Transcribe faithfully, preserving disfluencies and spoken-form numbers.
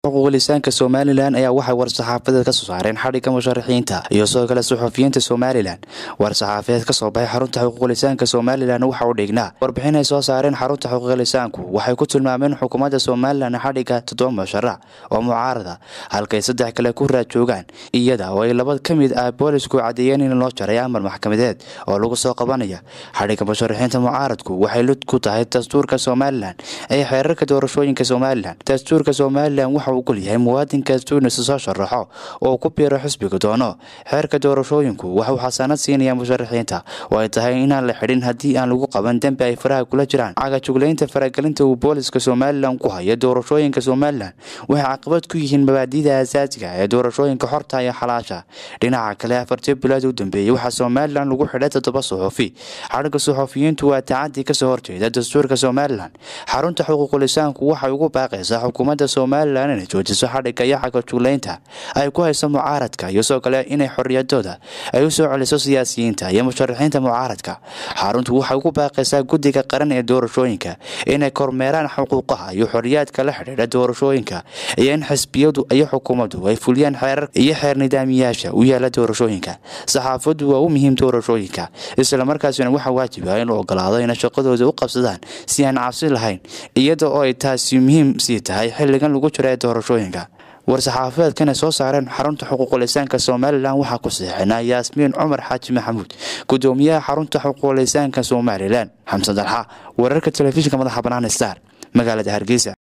xuquuqlisaanka Somaliland ayaa waxay war-saxaafadeed ka soo saareen xadhigga musharaxiinta iyo sidoo kale suxufiyiinta Somaliland. war-saxaafadeed ka soo baxay xarunta xuquuqlisaanka Somaliland waxa uu dhignaa warbixin ay soo saareen xarunta xuquuqlisaanku waxay ku tilmaameen xukuumadda Somaliland xadhigga toddoba musharax oo mucaarada halka saddex kale ku raad joogaan iyada oo ay laba ka mid ah boolisku cadeeyeen in loo jaray amar maxkamadeed oo lagu soo qabanaya xadhigga musharaxiinta mucaaradku waxay lid ku tahay dastuurka Somaliland ee xeerarka doorashooyinka Somaliland. dastuurka Somaliland waxa uu kuliyay muwaadinka inuu soo sharaxo oo ku biiro xisbiga doono xeerka doorashooyinku waxa uu xasaanad siinaya musharaxiinta oo ay tahay in aan la xidhin haddii aan lagu qaban dambi ay faraha kula jiraan caga jugleynta faragelinta uu booliska Somaliland ku hayo doorashooyinka Somaliland waxay caqabad ku yihiin mabaadi'da asaasiga ee doorashooyinka xorta iyo xalaasha. dhinaca kale afartii bilood u dambeeyay waxa Somaliland lagu xidhay toddoba suxufi xadhigga suxufiyiintu waa tacaddi ka soo horjeeda dastuurka Somaliland. xarunta xuquuqlisaanku waxay ugu baaqaysaa xukuumadda Somaliland inay joojiso xadhigga iyo caga jugleynta ay ku hayso mucaaradka iyo soo kale inay xorriyadooda ay u soo celiso siyaasiyiinta iyo musharaxiinta mucaaradka. xaruntu waxay ugu baaqaysaa guddiga qaran ee doorashooyinka inay kormeeraan xuquuqaha iyo xorriyadka la xidhiidha doorashooyinka iyo in xisbiyadu iyo xukuumaddu ay fuliyaan xeerar iyo xeer nidaamiyaasha u yaala doorashooyinka. saxaafaddu waa u muhiim doorashooyinka isla markaasina waxa waajib ah in uu ogolaado in shaqadooda u qabsadaan si aan cabsi lahayn iyada oo ay taasi muhiim sii tahay xilligan lagu jiro doorashooyinka. war-saxaafadeedkan soo saareen xarunta xuquuqlisaanka Somaliland waxa ku saxeexnaa Yaasmiin Cumar Xaaji Maxamuud gudoomiyaha xarunta xuquuqlisaanka Somaliland. xamsan dalxa wararka telefishinka madaxa bannaan Star magaalada Hargeysa.